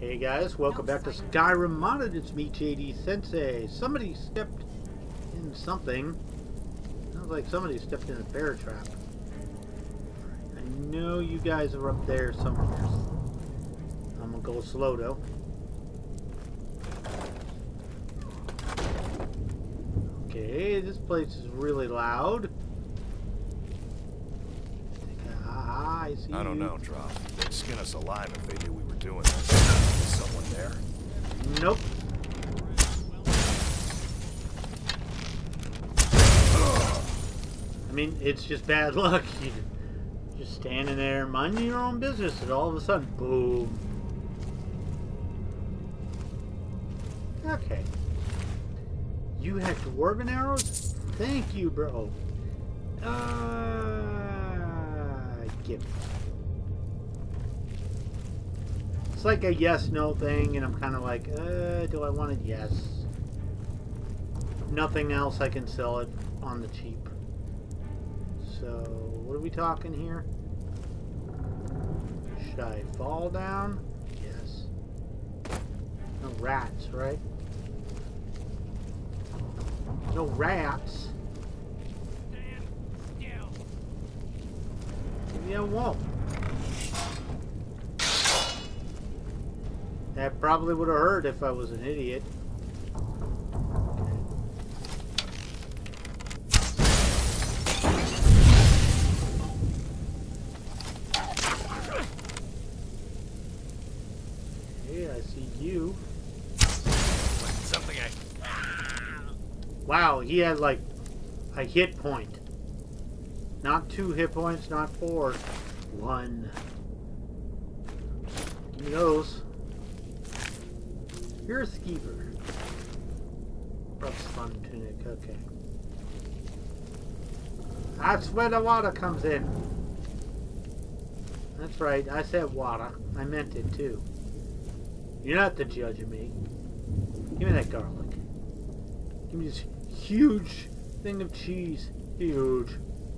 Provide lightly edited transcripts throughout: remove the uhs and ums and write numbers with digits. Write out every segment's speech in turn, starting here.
Hey guys, welcome back to Skyrim Modded. It's me, JD Sensei. Somebody stepped in something. Sounds like somebody stepped in a bear trap. I know you guys are up there somewhere. I'm gonna go slow though. Okay, this place is really loud. I see. I don't know, Drop. They'd skin us alive if they knew we were doing this. Is someone there? Nope. I mean, it's just bad luck. You just standing there, minding your own business, and all of a sudden, boom. Okay. You had dwarven arrows? Thank you, bro. Give me. It's like a yes-no thing, and I'm kind of like, do I want it? Yes. Nothing else I can sell it on the cheap. So, what are we talking here? Should I fall down? Yes. No rats, right? No rats. Yeah, won't. That probably would have hurt if I was an idiot. Hey, I see you. Something Wow, he had like a hit point. Not 2 hit points, not 4. 1. Give me those. You're a skeever. Rough spun tunic, okay. That's where the water comes in. That's right, I said water. I meant it too. You're not the judge of me. Give me that garlic. Give me this huge thing of cheese. Huge.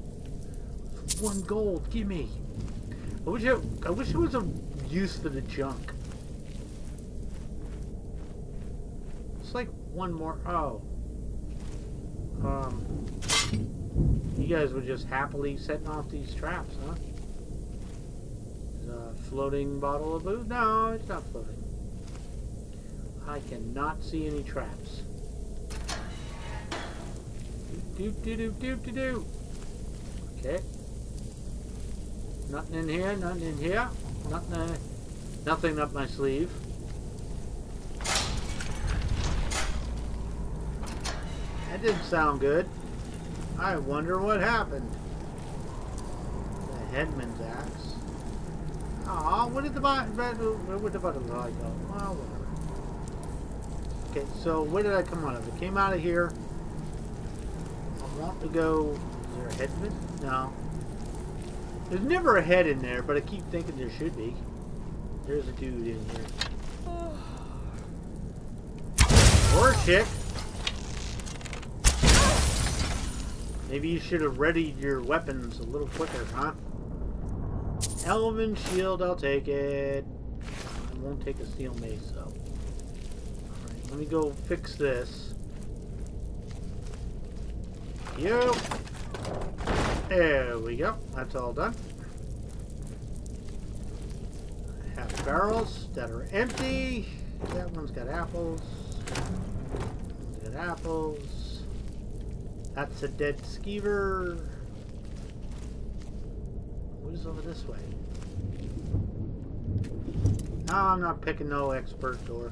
1 gold, give me. I wish it was a use for the junk. It's like 1 more. Oh. You guys were just happily setting off these traps, huh? Is a floating bottle of booze? No, it's not floating. I cannot see any traps. Do. Okay. Nothing in here, nothing in here. Nothing up my sleeve. That didn't sound good. I wonder what happened. The headman's axe. Aw, where did the butterfly go? Well, whatever. Okay, so where did I come out of? It came out of here. I want to go... Is there a headman? No. There's never a head in there, but I keep thinking there should be. There's a dude in here. Or a chick. Maybe you should have readied your weapons a little quicker, huh? Elven shield, I'll take it. I won't take a steel mace, though. Alright, let me go fix this. You. There we go. That's all done. I have barrels that are empty. That one's got apples. That one's got apples. That's a dead skeever. What is over this way? No, I'm not picking no expert door.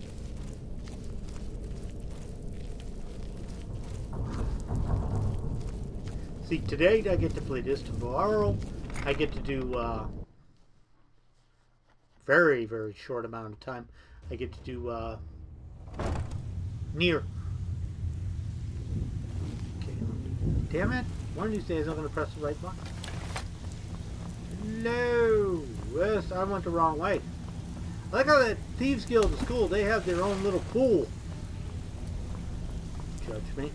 See, today I get to play this. Tomorrow I get to do very, very short amount of time. I get to do Nier. Okay. Damn it. One of these days I'm going to press the right button. No. Yes, I went the wrong way. I like how that Thieves Guild is cool. They have their own little pool. Judge me.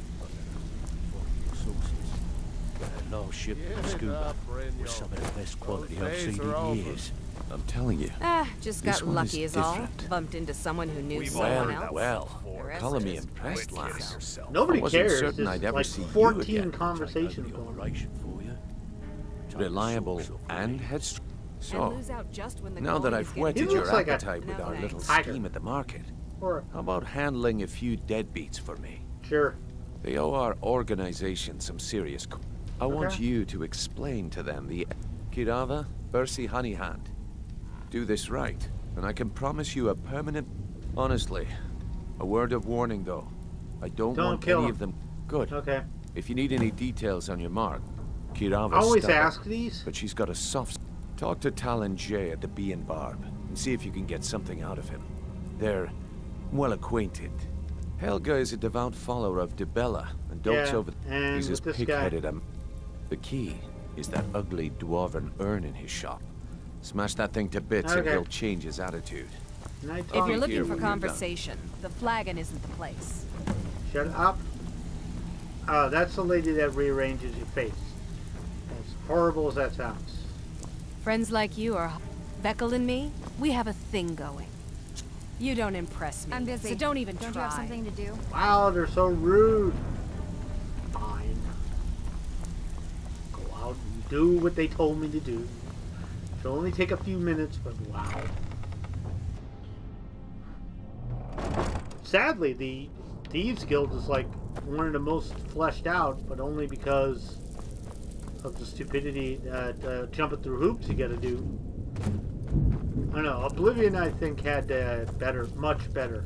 Low ship scuba was some of the best quality I've seen in years. I'm telling you. Just This got one lucky is is all. different. Bumped into someone who knew We've someone all heard else. that Well, The rest color me is impressed, quite lass. yourself. Nobody I wasn't cares. certain There's I'd ever like see you 14 again, conversations which I got going the on. operation for you. Reliable and headstrong. And So, lose out just when the now that going I've is getting whetted He your looks like a- appetite with No, our little thanks. scheme at the market, Or how about handling a few deadbeats for me? sure. They owe our organization some serious. I want Okay. you to explain to them the Kirava Bersi Honeyhand. Do this right, and I can promise you a permanent. Honestly, a word of warning though. I don't want kill any him. of them. Good. Okay. If you need any details on your mark, Kirava's I always stubborn, ask these. but she's got a soft. Talk to Talon J at the Bee and Barb and see if you can get something out of him. They're well acquainted. Helga is a devout follower of Dibella and dotes Yeah, over. and He's as with this guy. pig-headed. The key is that ugly dwarven urn in his shop. Smash that thing to bits and Okay. he'll change his attitude. Night If talk. you're here looking for when you're done. conversation, the flagon isn't the place. Shut up. Oh, that's the lady that rearranges your face. As horrible as that sounds. Friends like you are Beckel and me, we have a thing going. You don't impress me. I'm busy. So don't even Don't try. you have something to do? Wow, they're so rude. Fine. Go out and do what they told me to do. It'll only take a few minutes, but wow. Sadly, the Thieves Guild is like one of the most fleshed out, but only because of the stupidity that jumping through hoops you gotta do. I don't know. Oblivion, I think, had much better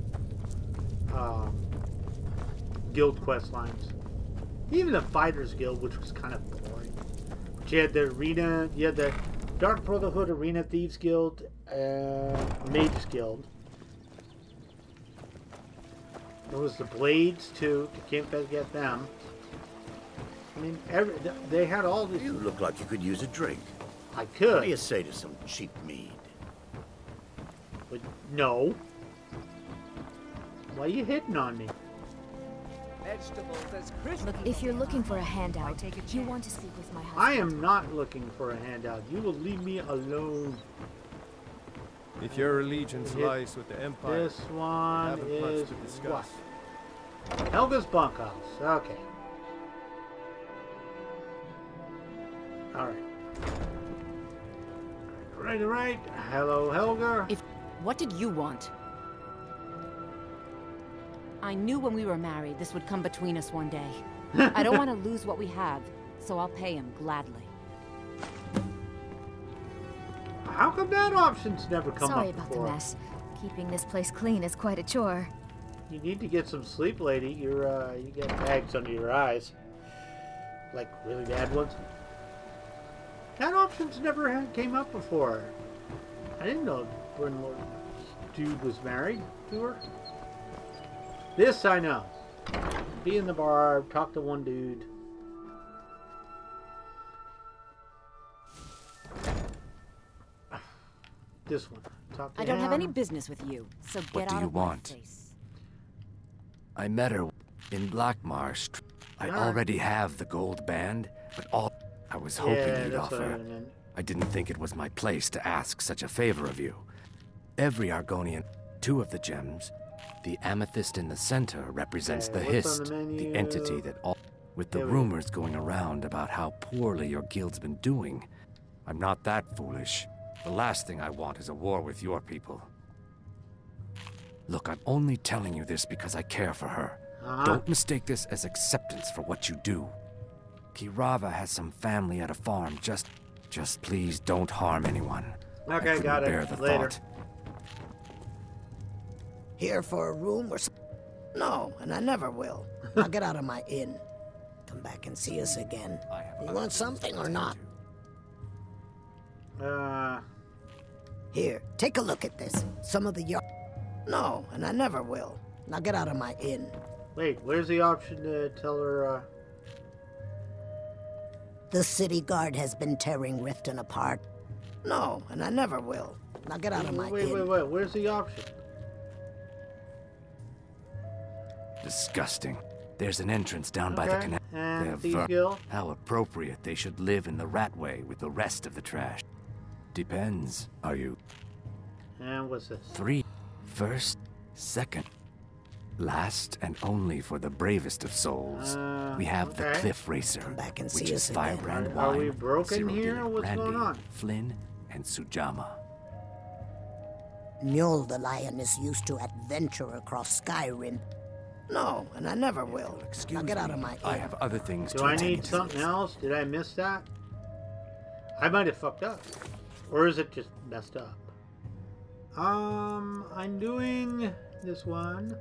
guild quest lines. Even the Fighters Guild, which was kind of boring. But you had the arena, you had the Dark Brotherhood Arena Thieves Guild, Mages Guild. There was the Blades too. You can't forget them. I mean, they had all these. You look like you could use a drink. I What do you could, say to some cheap mead? but no. Why are you hitting on me? Look, if you're looking for a handout, you want to speak with my husband. I am not looking for a handout. You will leave me alone. If your allegiance Hit lies with the Empire, This one haven't much is to discuss. what? Helga's bunkhouse. Okay. Alright. Alright. Hello, Helga. What did you want? I knew when we were married this would come between us one day. I don't want to lose what we have, so I'll pay him gladly. How come that option's never come Sorry up about before? the mess. Keeping this place clean is quite a chore. You need to get some sleep, lady. You got bags under your eyes. Like really bad ones. That option's never came up before. I didn't know Brynlord dude was married to her. This I know. Be in the bar, talk to one dude. This one. Talk to I don't have any him. business with you, so get What do out you of my want? face. I met her in Black Marsh. I Alright. already have the gold band, but all I was hoping Yeah, you'd that's what I offer. meant. I didn't think it was my place to ask such a favor of you. Every Argonian, 2 of the gems. The amethyst in the center represents Okay, the what's on Hist, the menu? the entity that all. With the Here we go. rumors going around about how poorly your guild's been doing, I'm not that foolish. The last thing I want is a war with your people. Look, I'm only telling you this because I care for her. Don't mistake this as acceptance for what you do. Kirava has some family at a farm. Just please don't harm anyone. I Okay, couldn't got bear it. the Later. thought. Here for a room or something? No, and I never will. Now get out of my inn. Come back and see us again. I have You other want things something to or attend not? to. Here, take a look at this. Some of the yard. No, and I never will. Now get out of my inn. Wait, where's the option to tell her, The city guard has been tearing Riften apart. No, and I never will. Now get out of my wait, inn. where's the option? Disgusting. There's an entrance down by the Okay, canal. and They're Thieves Guild? How appropriate they should live in the Ratway with the rest of the trash. Depends. Are you And what's this? 3, first, second, last, and only for the bravest of souls? We have the okay. Cliff Racer, Come back and which see is us Firebrand again. wine. Are we broken Cyrodiil here? What's brandy, going on? Flynn, and Sujamma. Mule the lion is used to adventure across Skyrim. No, and I never will. Now get out of my I inn. have other things Do to I attend need to. something else? Did I miss that? I might have fucked up. Or is it just messed up? I'm doing this one.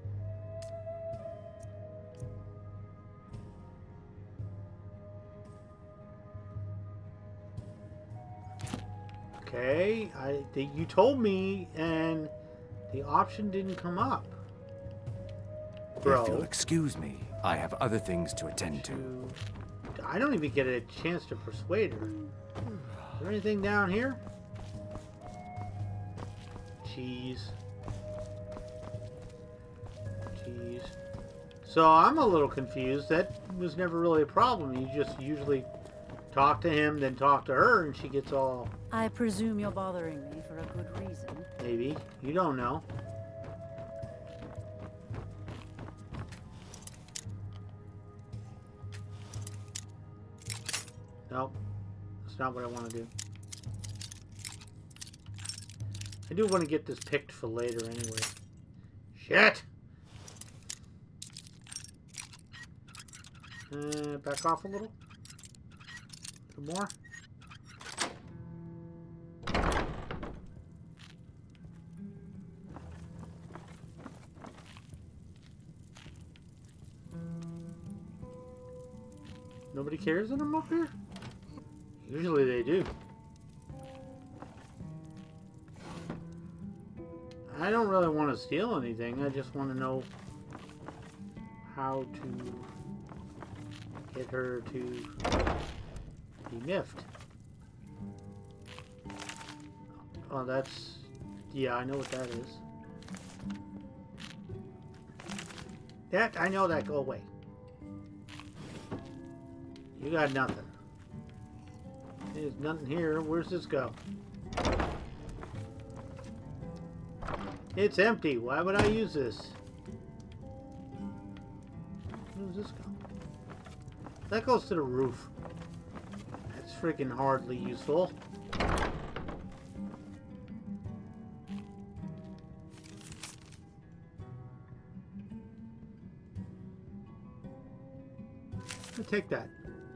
Okay, you told me, and the option didn't come up. If you'll Bro, excuse me, I have other things to attend to. I don't even get a chance to persuade her. Is there anything down here? Cheese. Cheese. So I'm a little confused. That was never really a problem. You just usually talk to him, then talk to her, and she gets all... I presume you're bothering me for a good reason. Maybe. You don't know. Nope. That's not what I want to do. I do want to get this picked for later anyway. Shit! Back off a little. A little more. Nobody cares that I'm up here? Usually they do. I don't really want to steal anything. I just want to know how to get her to be miffed. Oh, that's... Yeah, I know what that is. That, I know that. Go away. You got nothing. There's nothing here. Where's this go? It's empty. Why would I use this? Where does this go? That goes to the roof. That's freaking hardly useful. I'll take that.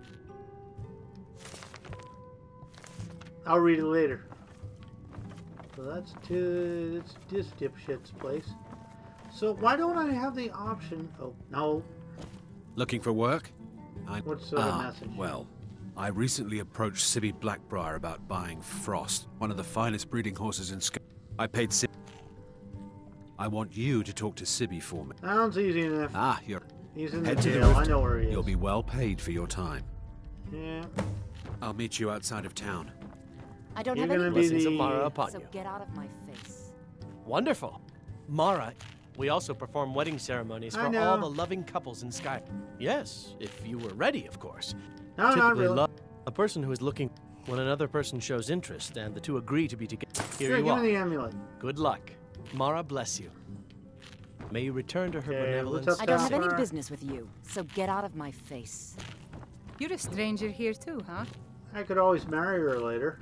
I'll read it later. So that's this dipshit's place. So why don't I have the option? Oh, no. Looking for work? What sort of message? Well, I recently approached Sibby Blackbriar about buying Frost, one of the finest breeding horses in Sky. I paid Sibby. I want you to talk to Sibby for me. Sounds easy enough. Ah, you're... He's in the Head to the jail. I roof. know where he is. You'll be well paid for your time. Yeah. I'll meet you outside of town. I don't You're have any gonna be blessings the- of Mara upon so you. get out of my face. Wonderful. Mara, we also perform wedding ceremonies I for know. all the loving couples in Sky. Yes, if you were ready, of course. No, not Typically, really. a person who is looking when another person shows interest and the two agree to be together. Here Sure, you give are. me the amulet. Good luck. Mara bless you. May you return to her Okay, benevolence. what's up, I don't have Mara? any business with you, so get out of my face. You're a stranger here too, huh? I could always marry her later.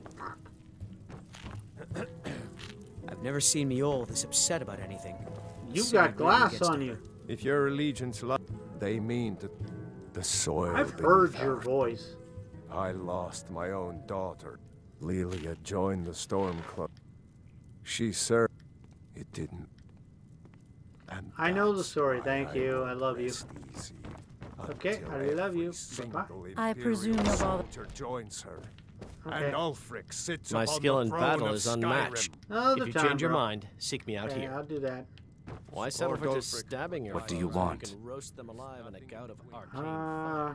I've never seen Mule this upset about anything. You've Ciri got really glass gets to on her. you. If your allegiance lies, They mean the soil. I've beneath heard our your voice. I lost my own daughter. Lelia joined the Storm Club. She served. It didn't. And I know the that's story. why Thank you. I love you. rest easy Okay, until I really love every you. single I presume Imperial you're bothered. soldier joins her. Okay. And Ulfric sits My upon skill the in throne battle of is unmatched. Another If you time, change your bro. mind, seek me out Okay, here. I'll do that. Why settle for just Ulfric. stabbing your What do you foes when want? You can roast them alive in a gout of arcane fire.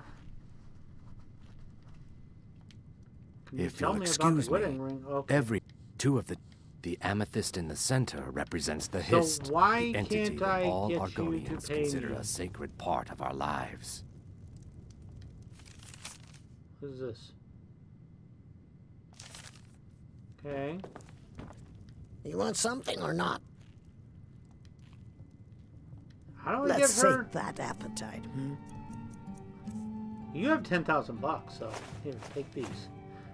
Can you If tell you'll me about excuse the wedding me, ring? Okay. every two of the amethyst in the center represents the So Hist, why the entity can't that I all get you Argonians to pay consider me? a sacred part of our lives. What is this? Okay. You want something or not? How do I Let's get her? sate that appetite, hmm? You have 10,000 bucks, so here, take these.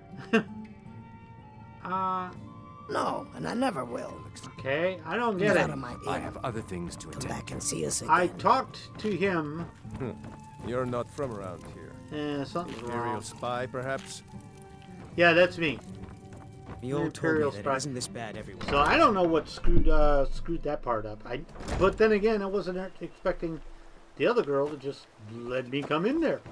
No, and I never will. Okay, I don't get Get it. out of my I inn. have other things to attend. Come back and see us again. I talked to him. You're not from around here. Something's Imperial wrong. spy, perhaps? Yeah, that's me. The old told me Imperial that it spy. isn't this bad everywhere. So I don't know what screwed that part up. But then again, I wasn't expecting the other girl to just let me come in there.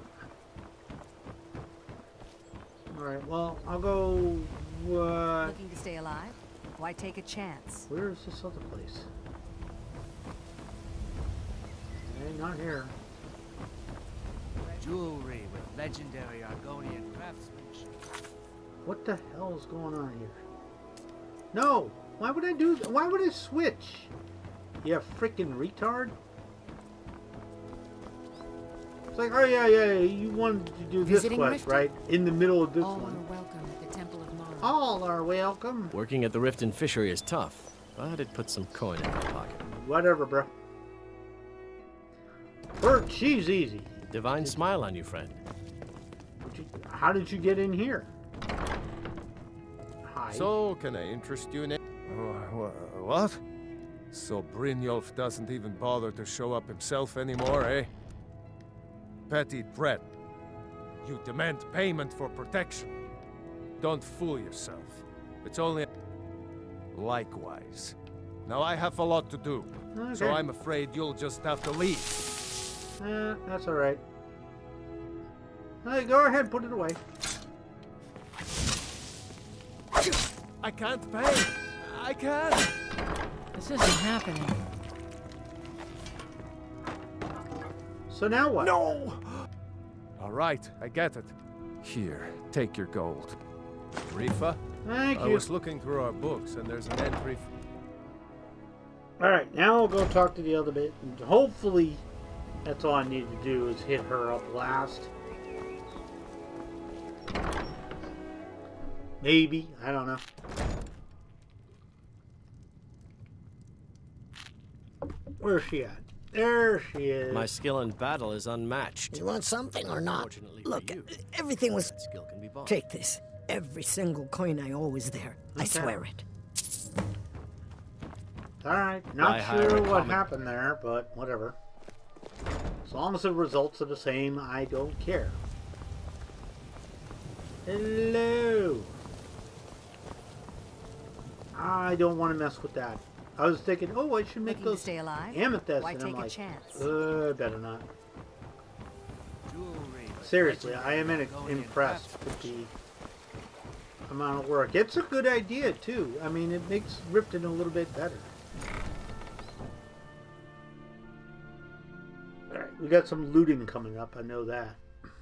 All right. Well, I'll go. Looking to stay alive? Why take a chance? Where is this other place? Okay, not here. Jewelry with legendary Argonian craftsmanship. What the hell is going on here? No! Why would I do that? Why would I switch? You freaking retard. It's like, oh yeah, you wanted to do this Visiting quest, Riften? right? In the middle of this All one. are welcome at the Temple of Mara. All are welcome. Working at the Riften Fishery is tough, but it puts some coin in my pocket. Whatever, bro. Bert, she's easy. Divine smile on you, friend. How did you get in here? Hi. So, can I interest you in it? What? So Brynjolf doesn't even bother to show up himself anymore, eh? Petty threat. You demand payment for protection. Don't fool yourself. It's only... Likewise. Now I have a lot to do, so Okay. I'm afraid you'll just have to leave. That's alright. Hey, go ahead, put it away. I can't pay. I can't. This isn't happening. So now what? No! All right, I get it. Here, take your gold. Rifa? Thank I you. was looking through our books, and there's an entry... Alright, now I'll go talk to the other bit. And hopefully, that's all I need to do is hit her up last. Maybe. I don't know. Where's she at? There she is. My skill in battle is unmatched. You want something or not? Fortunately Look, for you, everything was... that skill can be bought. Take this. Every single coin I owe is there. I Okay. swear it. Alright, I not hire sure a what comic- happened there, but whatever. As long as the results are the same, I don't care. Hello! I don't want to mess with that. I was thinking, oh, I should make Looking to those stay alive? amethysts, Why and take I'm a like, chance? better not. Jewelry with Seriously, I am legendary Argonian impressed with craftsmanship. the amount of work. It's a good idea, too. I mean, it makes Riften a little bit better. Alright, we got some looting coming up, I know that.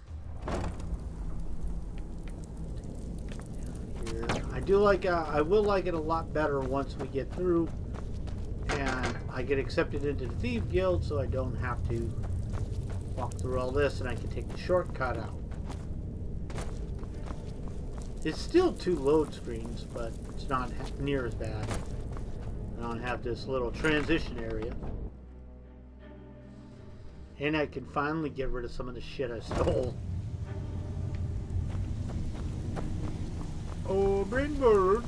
Here. I do like, I will like it a lot better once we get through and I get accepted into the Thief Guild, so I don't have to walk through all this and I can take the shortcut out. It's still 2 load screens, but it's not near as bad. I don't have this little transition area. And I can finally get rid of some of the shit I stole. Oh, Brynjolf.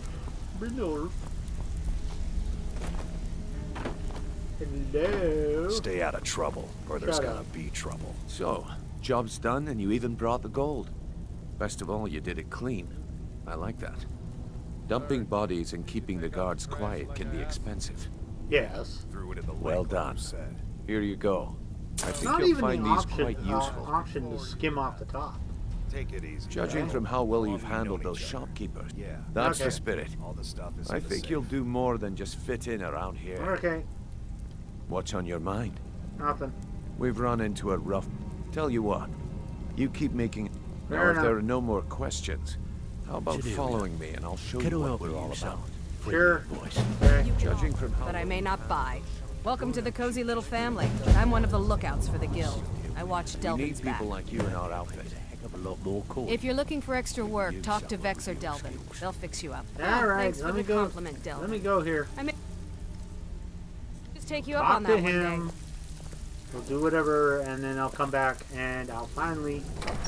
Hello. Stay out of trouble, or there's Shut gonna up. be trouble. So, job's done and you even brought the gold. Best of all, you did it clean. I like that. Dumping bodies and keeping the guards quiet can be expensive. Yes. Threw it in the Well lake, done. said. Here you go. I think Not you'll even find the these option, quite useful. option to skim off the top. Take it easy. Judging right? from how well you've Long we handled known those each other. shopkeepers, Yeah. that's Okay. the spirit. All the stuff is I in the think safe. you'll do more than just fit in around here. Okay. What's on your mind? Nothing. We've run into a rough... Tell you what, you keep making... Fair Now, if enough. there are no more questions, how about What you do? following me and I'll show you Get what help we're all yourself. about. Sure. Boys. Okay. Judging from how... But I may not buy. Welcome to the cozy little family. I'm one of the lookouts for the guild. I watch We need Delvin's back. people like you in our outfit. Have a lot more coin. If you're looking for extra work, talk to Vex or Delvin. They'll fix you up. All right, Thanks for let me the go. compliment, Delvin. Let me go here. I may just take you up Talk on to that one him. day. We'll do whatever, and then I'll come back, and I'll finally.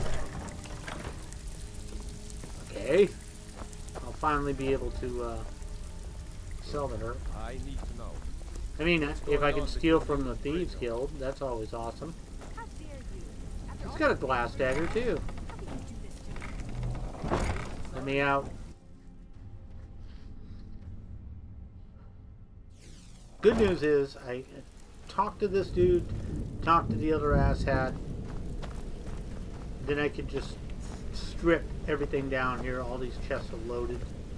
Okay. I'll finally be able to sell to her. I need to know. I mean, if I can steal from the Thieves Guild, that's always awesome. He's got a glass dagger, too. Let me out. Good news is, I talked to this dude, talked to the other asshat, then I can just strip everything down here. All these chests are loaded.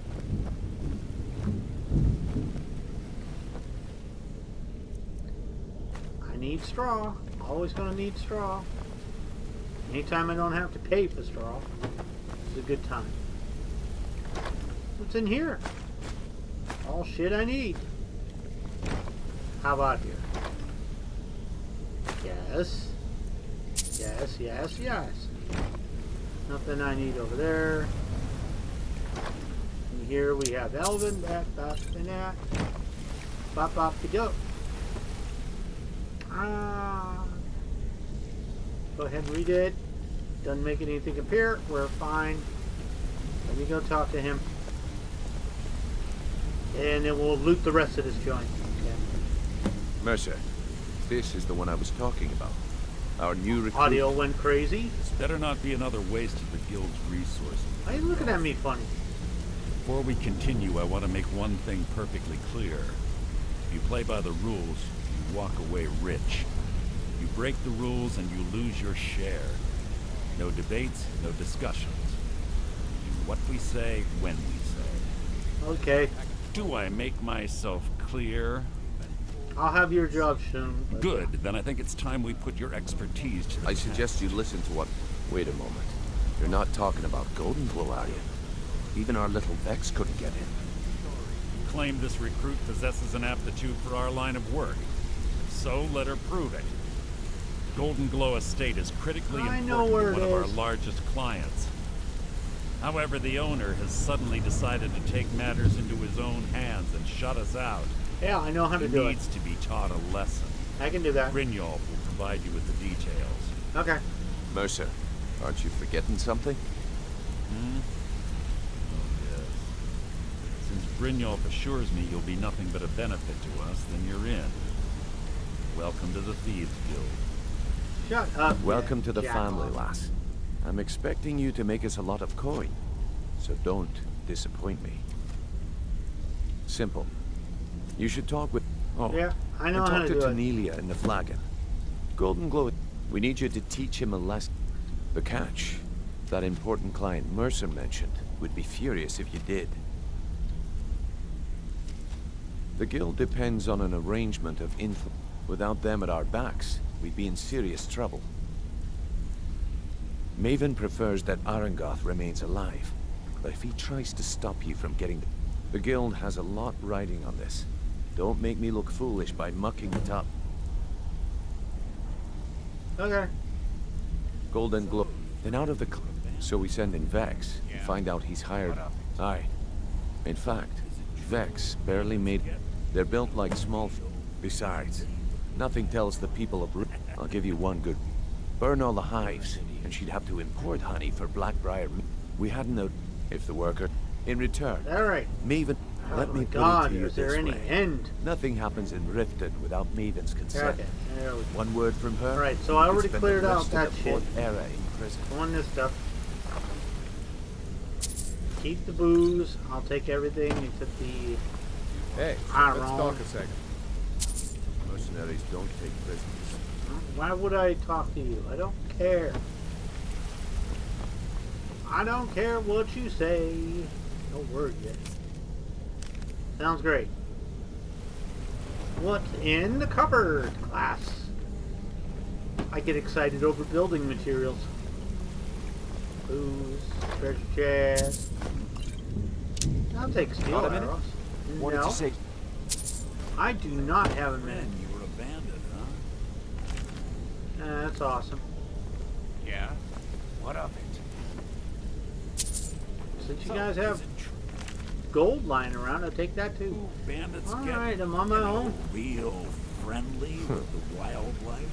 I need straw. Always gonna need straw. Anytime I don't have to pay for straw, it's a good time. What's in here? All shit I need. How about here? Yes. Yes, yes, yes. Nothing I need over there. And here we have Elvin, that, and that. Bop, bop, to go. Go ahead and read it. Doesn't make anything appear. We're fine. Let me go talk to him. And then we'll loot the rest of this joint. Okay. Mercer, this is the one I was talking about. Our new recruit. Audio went crazy. This better not be another waste of the guild's resources. Why are you looking at me funny? Before we continue, I want to make one thing perfectly clear. If you play by the rules, you walk away rich. You break the rules and you lose your share. No debates, no discussions. Do what we say, when we say. Okay. Do I make myself clear? I'll have your job soon. Good. Then I think it's time we put your expertise to the I suggest you listen to what... Wait a moment. You're not talking about Golden Glow, are you? Even our little Vex couldn't get in. You claim this recruit possesses an aptitude for our line of work. If so, let her prove it. Golden Glow Estate is critically important to one of our largest clients. However, the owner has suddenly decided to take matters into his own hands and shut us out. Yeah, I know how to do it. He needs to be taught a lesson. I can do that. Brynjolf will provide you with the details. Okay. Mercer, aren't you forgetting something? Hmm? Oh, yes. Since Brynjolf assures me you'll be nothing but a benefit to us, then you're in. Welcome to the Thieves Guild. Shut up. Welcome to the family, lass. I'm expecting you to make us a lot of coin, so don't disappoint me. Simple. You should talk with... Oh, yeah, I know and how talk to to do Tanelia in the Flagon. Golden Glow, we need you to teach him a lesson. The catch, that important client Mercer mentioned, would be furious if you did. The guild depends on an arrangement of influence. Without them at our backs, we'd be in serious trouble. Maven prefers that Arangoth remains alive, but if he tries to stop you from getting... The guild has a lot riding on this. Don't make me look foolish by mucking it up. Okay. Golden Glow. Then out of the... So we send in Vex and find out he's hired... Aye. In fact, Vex barely made... They're built like small... Besides, nothing tells the people of... I'll give you one good... Burn all the hives, and she'd have to import honey for Blackbriar. We hadn't known if the worker... In return, alright. Maven, let me put it to you this way. End? Nothing happens in Riften without Maven's consent. Okay, there we go. One word from her. Alright, so I already cleared out that shit. Era in prison. On this stuff. Keep the booze. I'll take everything except the... Hey, let's talk a second. Mercenaries don't take prisoners. Why would I talk to you? I don't care. I don't care what you say. No word yet. Sounds great. What's in the cupboard, class? I get excited over building materials. Booze, treasure chest. I'll take steel arrows. What did you say? I do not have a minute. You were abandoned, huh? That's awesome. Yeah? What of it? Since you guys have gold lying around, I'll take that too. Bandits Alright, I'm on my own. Real friendly with the wildlife.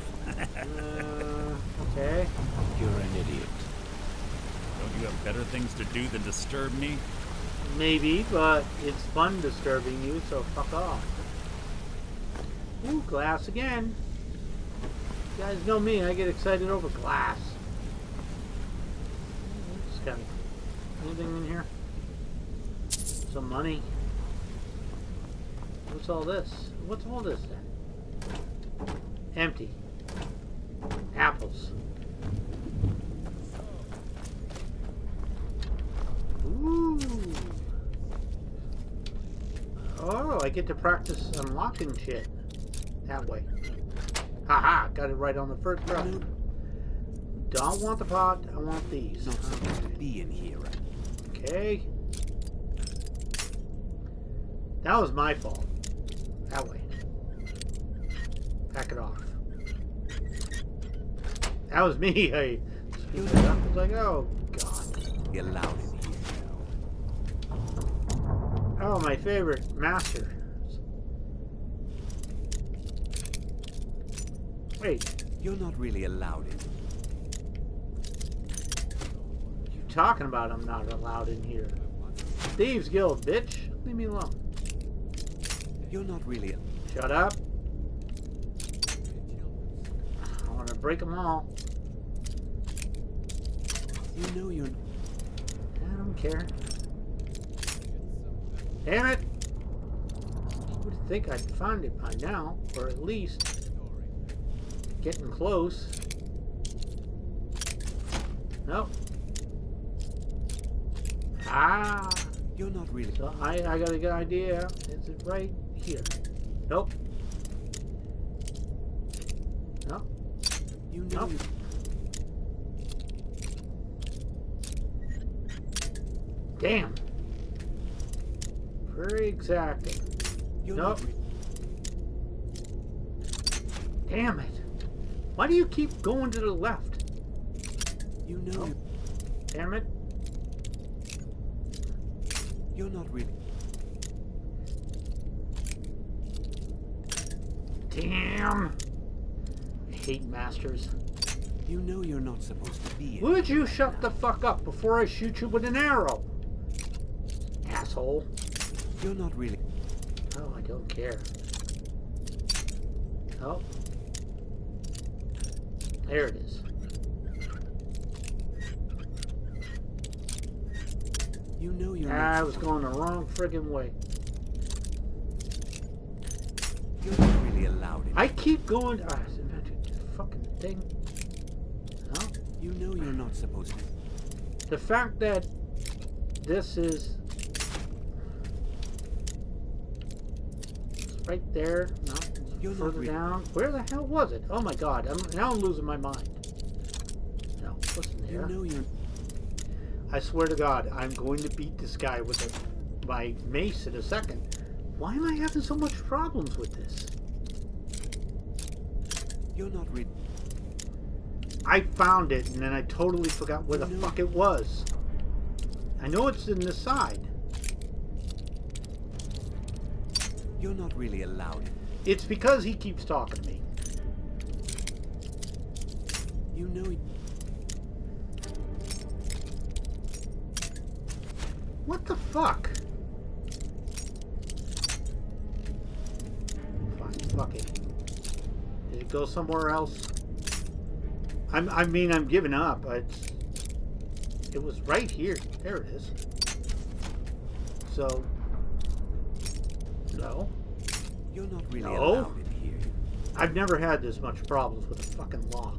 Okay. You're an idiot. Don't you have better things to do than disturb me? Maybe, but it's fun disturbing you, so fuck off. Ooh, glass again. You guys know me, I get excited over glass. Just got anything in here? Some money. What's all this? What's all this then? Empty. Apples. Ooh. Oh, I get to practice unlocking shit. That way. Haha, got it right on the first try. Don't want the pot, I want these. Not supposed to be in here. Okay. That was my fault. That way. Back it off. That was me. I was like, oh god. You're allowed in here. Oh, my favorite master. Wait. You're not really allowed in. You talking about I'm not allowed in here? Thieves Guild, bitch. Leave me alone. You're not really. Shut up. I want to break them all. You know you're. I don't care. Damn it! You would think I'd find it by now, or at least getting close. Nope. Ah! You're not really. So I got a good idea. Is it right here? Nope. Nope. You know. Nope. Damn. Very exacting. Nope. Damn it. Why do you keep going to the left? You know. Oh. Damn it. You're not really. Damn. I hate masters. You know you're not supposed to be in. Would you shut the fuck up before I shoot you with an arrow? Asshole. You're not really. Oh, I don't care. Oh. There it is. You know you're I was going the wrong friggin' way. You're not really allowed in. I keep going. Fucking thing. No. You know you're not supposed to. The fact that this is right there, no, you're further down. Where the hell was it? Oh my god! Now I'm losing my mind. No, it wasn't there. You know you're. I swear to God, I'm going to beat this guy with my mace in a second. Why am I having so much problems with this? You're not really. I found it, and then I totally forgot where the fuck it was. I know it's in the side. You're not really allowed. It's because he keeps talking to me. You know. What the fuck? Fine, fuck it. Did it go somewhere else? I mean, I'm giving up. It was right here. There it is. So, no. You're not really allowed in here. I've never had this much problems with a fucking lock.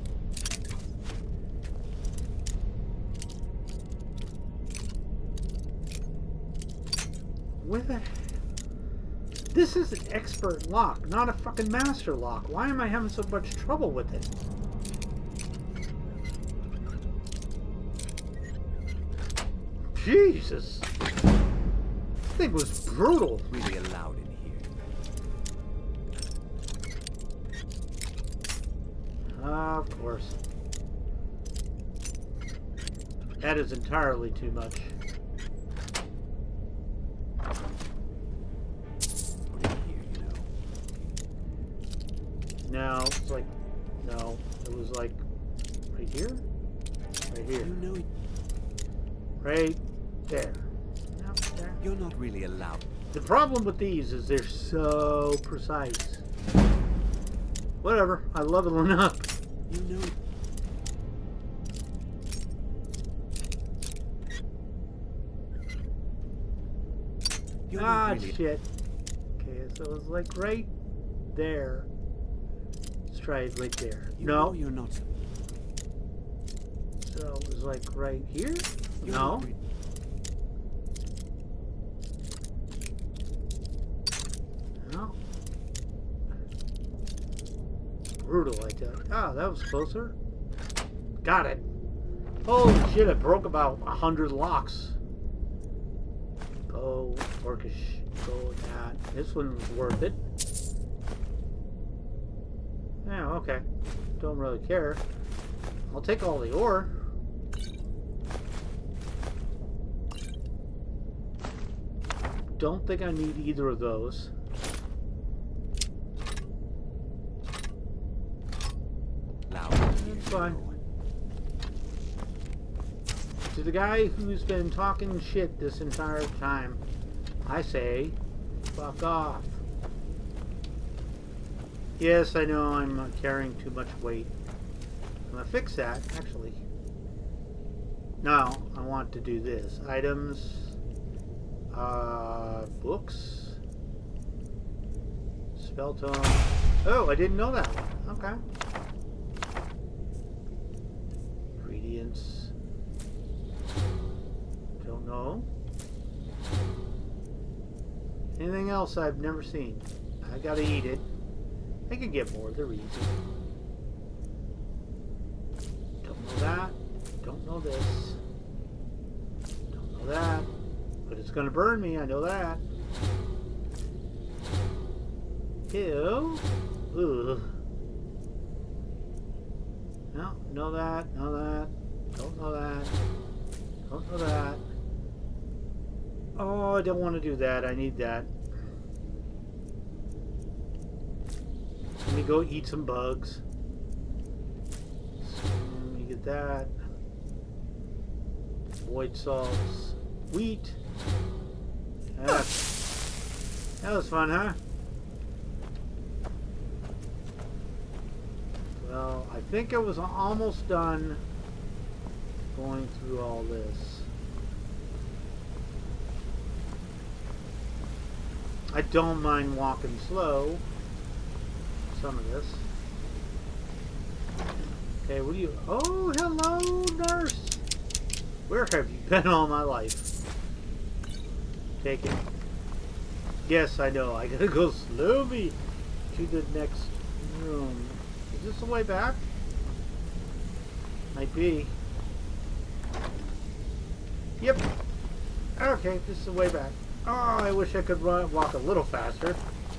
Where the... This is an expert lock, not a fucking master lock. Why am I having so much trouble with it? Jesus! This thing was brutal. Really allowed in here. Of course. That is entirely too much. No, it's like, no, it was like right here, right here. You know it. Right there. No, there. You're not really allowed. The problem with these is they're so precise. Whatever, I leveling up. You know it. Ah, shit. Okay, so it was like right there. Let's try it right there. No, you're not. So it was like right here? No. No. Brutal, I tell you. Ah, that was closer. Got it. Holy shit, I broke about 100 locks. Oh, orcish. Go with that. This one was worth it. Yeah, okay. Don't really care. I'll take all the ore. Don't think I need either of those. That's fine. To the guy who's been talking shit this entire time, I say, fuck off. Yes, I know I'm carrying too much weight. I'm gonna fix that, actually. Now, I want to do this. Items, books, spell tome. Oh, I didn't know that one. Okay. Ingredients. Don't know. Anything else I've never seen? I gotta eat it. I can get more. They're easy. Don't know that. Don't know this. Don't know that. But it's gonna burn me. I know that. Ew. Ugh. No. Know that. Know that. Don't know that. Don't know that. Oh, I don't want to do that. I need that. Let me go eat some bugs. So, let me get that. Void salts. Wheat. That was fun, huh? Well, I think I was almost done going through all this. I don't mind walking slow. Some of this. Okay, what do you... Oh, hello, nurse! Where have you been all my life? Take it. Yes, I know. I gotta go slowly to the next room. Is this the way back? Might be. Yep. Okay, this is the way back. Oh, I wish I could walk a little faster.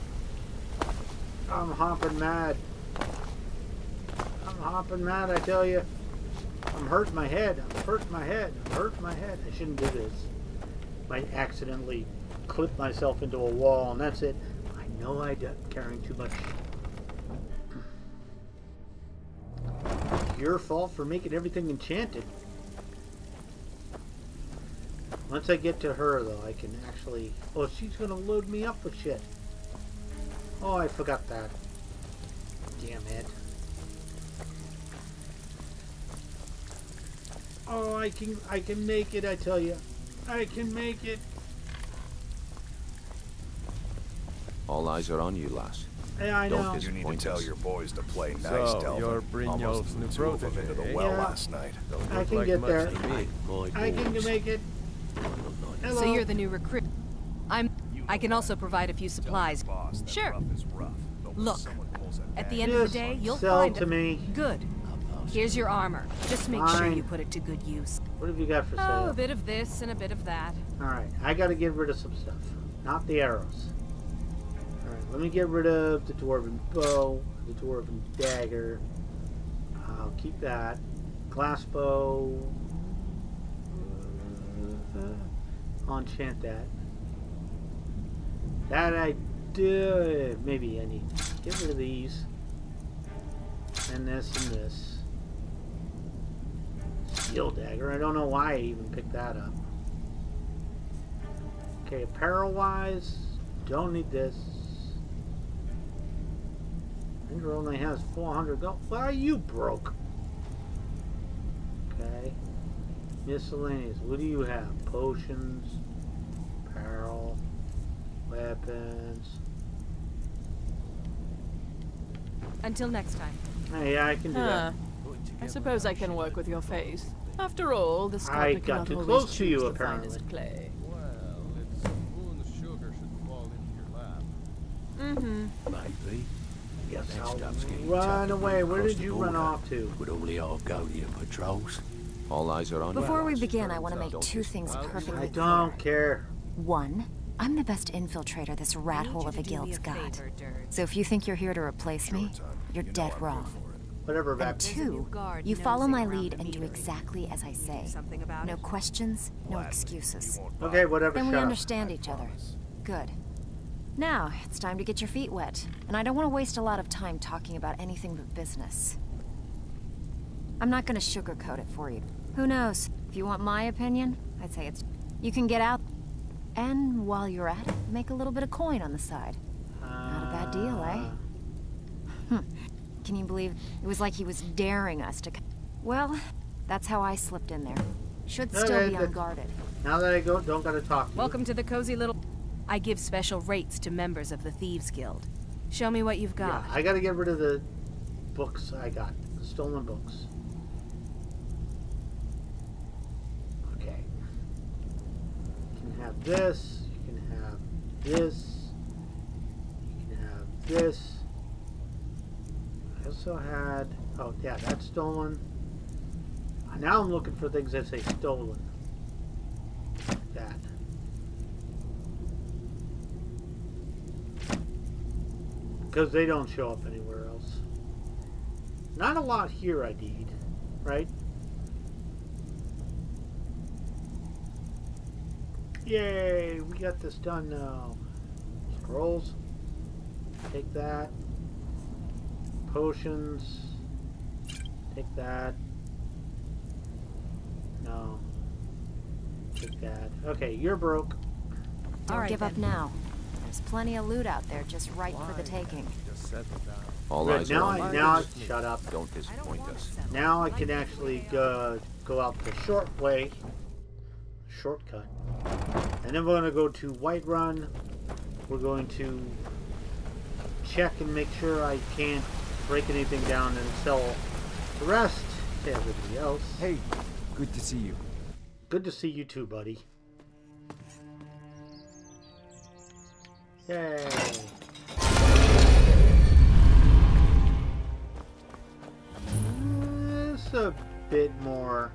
I'm hopping mad. I'm hopping mad, I tell you. I'm hurting my head. I'm hurting my head. I'm hurting my head. I shouldn't do this. Might accidentally clip myself into a wall, and that's it. I know I'm carrying too much. Your fault for making everything enchanted. Once I get to her, though, I can actually... Oh, she's going to load me up with shit. Oh, I forgot that. Damn it. Oh, I can make it, I tell you. I can make it. All eyes are on you, lass. Yeah, I know. You need to tell your boys to play nice, So, Delvin. you're Brynjolf's new protege, into the eh? well Yeah. last night. I can get there. I can make it. Hello. So you're the new recruit. I can also provide a few supplies. Sure. Look, at the end of the day, you'll sell find to me. Good. Here's your armor. Just make sure you put it to good use. What have you got for sale? Oh, a bit of this and a bit of that. Alright, I gotta get rid of some stuff. Not the arrows. Alright, let me get rid of the dwarven bow, the dwarven dagger. I'll keep that. Glass bow. I'll enchant that. That I do. Maybe I need to get rid of these. And this and this. Steel dagger. I don't know why I even picked that up. Okay, apparel wise, don't need this. Andrew only has 400 gold. Why are you broke? Okay. Miscellaneous. What do you have? Potions, apparel, weapons. Until next time. Hey, yeah, I can do that. I suppose I can work with your face. After all, the I sculptor got cannot too always close to you, choose the apparently. finest clay. Well, it's a spoon of sugar should fall into your lap. Maybe. Yes, That I'll stuff's getting run tough away. to Where cross did the you run border. off to? Would only all go to your patrols. All eyes are on you. Before we begin, I want to make two things perfectly I clear. don't care. One, I'm the best infiltrator this rat hole of a guild's got. So if you think you're here to replace me, you're dead wrong. Whatever, And back. two, you follow my lead and do exactly as I say. No questions, no excuses. Okay, whatever, Then we shut up. understand each other. Good. Now, it's time to get your feet wet. And I don't want to waste a lot of time talking about anything but business. I'm not going to sugarcoat it for you. Who knows? If you want my opinion, I'd say it's... You can get out, and while you're at it, make a little bit of coin on the side. Not a bad deal, eh? Can you believe it was like he was daring us to... Well, that's how I slipped in there. Should still Okay, be good. unguarded. Now that I go, don't gotta talk to you. Welcome to the cozy little... I give special rates to members of the Thieves Guild. Show me what you've got. Yeah, I gotta get rid of the books I got. The stolen books. Okay. You can have this. You can have this. You can have this. I also had... Oh, yeah, that's stolen. Now I'm looking for things that say stolen. Like that. Because they don't show up anywhere else. Not a lot here I need, right? Yay, we got this done now. Scrolls. Take that. Potions. Take that. No. Take that. Okay, you're broke. Don't give up now. There's plenty of loot out there just right for the taking. Just settle down. All Right, eyes now are on you. shut up. Don't disappoint us. Now I can actually go out the short way. Shortcut. And then we're going to go to Whiterun. We're going to check and make sure I can't break anything down and sell the rest to everybody else. Hey, good to see you. Good to see you too, buddy. Yay. It's a bit more.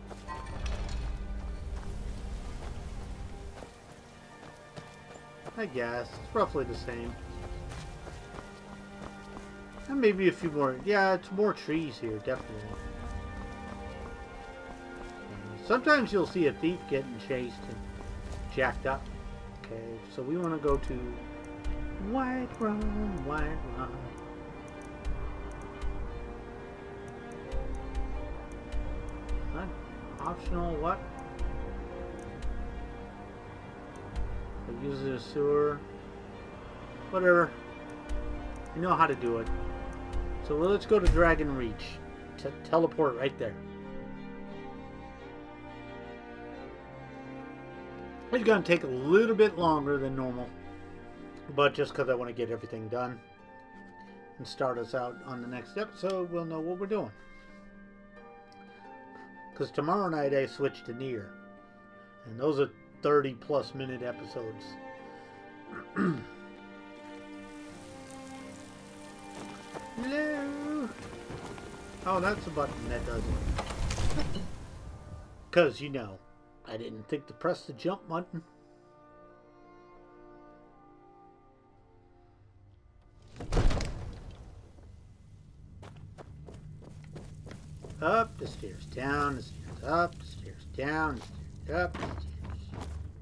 I guess. It's roughly the same. And maybe a few more. Yeah, it's more trees here, definitely. Sometimes you'll see a thief getting chased and jacked up. Okay, so we want to go to Whiterun, Whiterun. What? Optional what? Use the sewer. Whatever. You know how to do it. So let's go to Dragon Reach. Teleport right there. It's going to take a little bit longer than normal. But just because I want to get everything done and start us out on the next episode, we'll know what we're doing. Because tomorrow night I switch to Nier. And those are 30+ minute episodes. Hello. Oh, that's a button that does it. Because, you know, I didn't think to press the jump button. Up the stairs, down the stairs, up the stairs, down the stairs, up the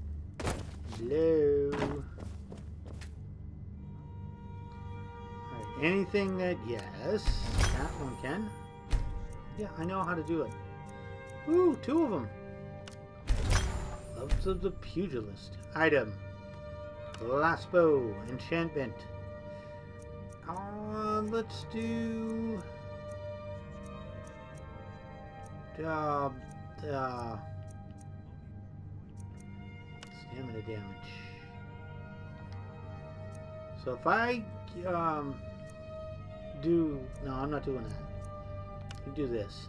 stairs. Hello. Alright, Anything that, yes, that one can. Yeah, I know how to do it. Ooh, 2 of them. Loves of the Pugilist. Item. Glassbow. Enchantment. Let's do... stamina damage. So if I do... No, I'm not doing that. You do this.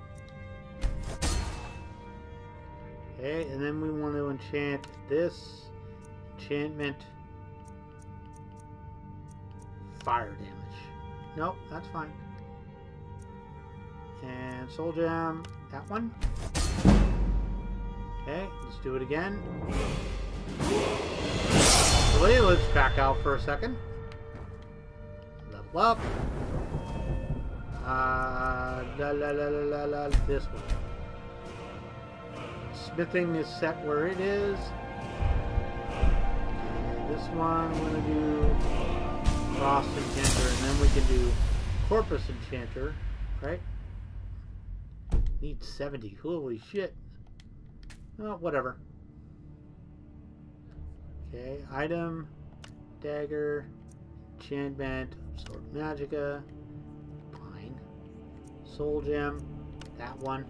Okay, and then we want to enchant this. Enchantment. Fire damage. Nope, that's fine. And Soul Gem, that one. Okay, let's do it again. Actually, let's back out for a second. Level up. This one. Smithing is set where it is. Okay, this one we're going to do Frost Enchanter, and then we can do Corpus Enchanter, right? Need 70. Holy shit. Oh, whatever. Okay, item, dagger, enchantment, sword magicka, fine. Soul gem, that one.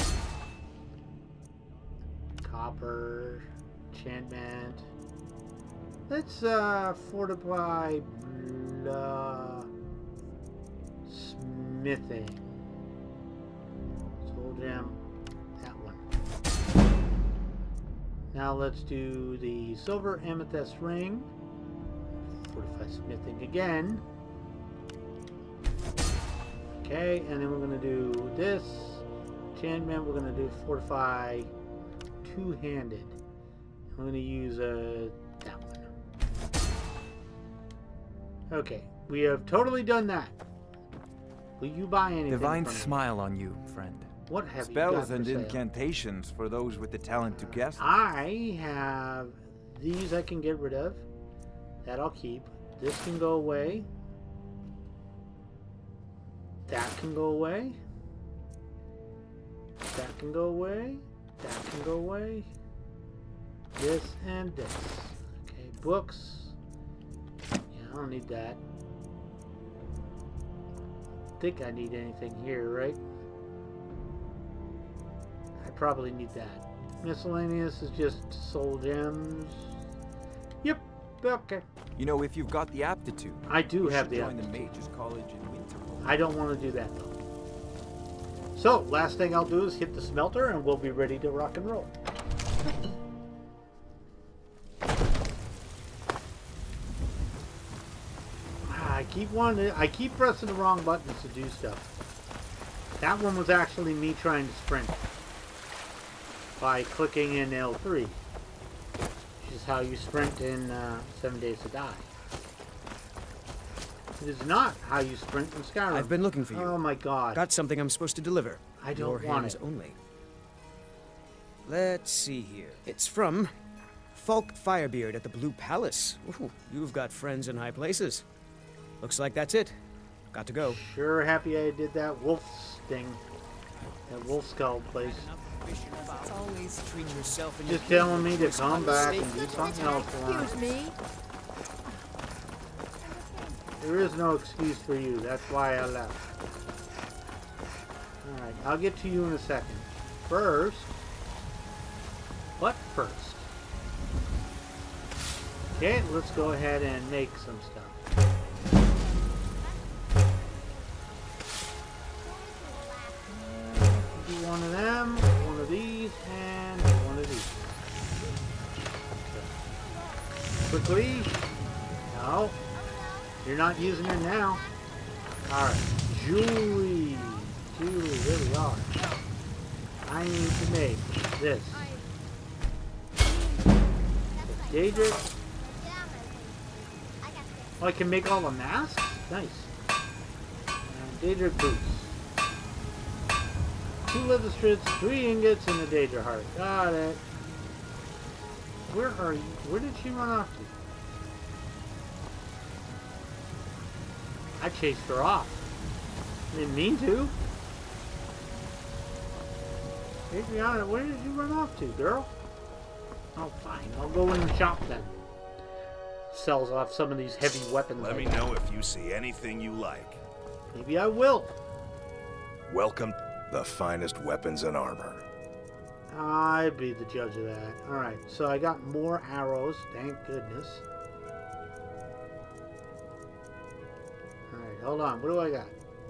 Copper, enchantment. Let's fortify smithing. Soul gem, that one. Now let's do the silver amethyst ring. Fortify smithing again. Okay, and then we're going to do this enchantment. We're going to do fortify two-handed. I'm going to use that one. Okay, we have totally done that. Will you buy anything? Divine from smile on you, friend. What have you Spells got and for sale? incantations for those with the talent to guess. I have these I can get rid of. That I'll keep. This can go away. That can go away. That can go away. That can go away. This and this. Okay, books. Yeah, I don't need that. I think I need anything here, right? I probably need that. Miscellaneous is just soul gems. Yep. Okay. You know, if you've got the aptitude, I do have the join aptitude. the Mages College in Winterhold. I don't want to do that though. So, last thing I'll do is hit the smelter and we'll be ready to rock and roll. I keep pressing the wrong buttons to do stuff. That one was actually me trying to sprint by clicking in L3, which is how you sprint in 7 Days to Die. It is not how you sprint in Skyrim. I've been looking for you. Oh my god. Got something I'm supposed to deliver. I don't Your want hands it. only. Let's see here. It's from Falk Firebeard at the Blue Palace. Ooh, you've got friends in high places. Looks like that's it. Got to go. Sure happy I did that wolf sting. That wolf skull place. It's always treat yourself and Just telling me to come back and do something else for him. Excuse me. There is no excuse for you. That's why I left. Alright, I'll get to you in a second. First. Okay, let's go ahead and make some stuff. Do one of them, one of these, and one of these. Okay. Quickly. No. You're not using it now. Alright. Jewelry. Jewelry, there we are. I need to make this. Daedric. Oh, I can make all the masks? Nice. And Daedric boots. 2 leather strips, 3 ingots, and a Daedra heart. Got it. Where are you? Where did she run off to? I chased her off. Didn't mean to. Adriana, where did you run off to, girl? Oh, fine. I'll go in the shop then. Sells off some of these heavy weapons. Let me know if you see anything you like. Maybe I will. Welcome, the finest weapons and armor. I'd be the judge of that. Alright, so I got more arrows. Thank goodness. Alright, hold on. What do I got?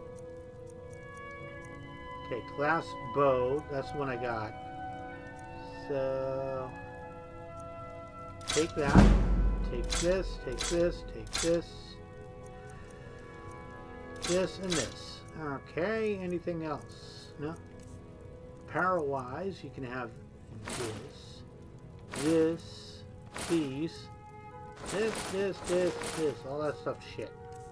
Okay, class bow. That's the one I got. So... take that. Take this. Take this. Take this. This and this. Okay, anything else? No? Power-wise, you can have this, these, this, all that stuff shit.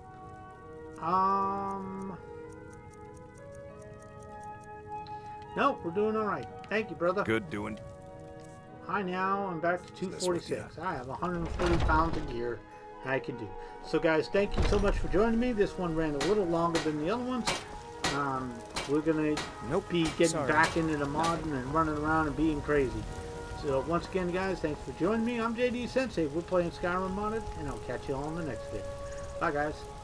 Nope, we're doing alright. Thank you, brother. Good doing. Hi now, I'm back to 246. I have 140 pounds of gear I can do. So guys, thank you so much for joining me. This one ran a little longer than the other ones. We're gonna be getting back into the modding and running around and being crazy. So once again, guys, thanks for joining me. I'm JD Sensei. We're playing Skyrim modded, and I'll catch you all in the next video. Bye, guys.